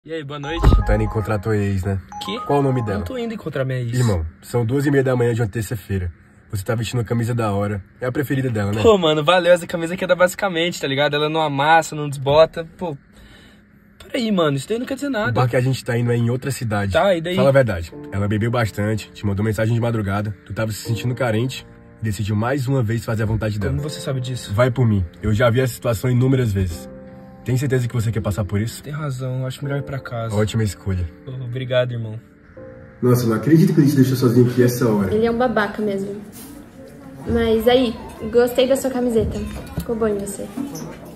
E aí, boa noite. Tu tá indo encontrar tua ex, né? Que? Qual o nome dela? Não tô indo encontrar minha ex. Irmão, são 2h30 da manhã de uma terça-feira. Você tá vestindo a camisa da hora. É a preferida dela, né? Pô, mano, valeu. Essa camisa aqui é da Basicamente, tá ligado? Ela não amassa, não desbota. Pô, peraí, mano. Isso daí não quer dizer O nada. bar que a gente tá indo é em outra cidade. Tá, e daí? Fala a verdade. Ela bebeu bastante, te mandou mensagem de madrugada. Tu tava se sentindo carente e decidiu mais uma vez fazer a vontade dela. Como você sabe disso? Vai por mim. Eu já vi essa situação inúmeras vezes. Tem certeza que você quer passar por isso? Tem razão. Acho melhor ir pra casa. Ótima escolha. Pô, obrigado, irmão. Nossa, não acredito que ele te deixou sozinho aqui essa hora. Ele é um babaca mesmo. Mas aí, gostei da sua camiseta. Ficou bom em você.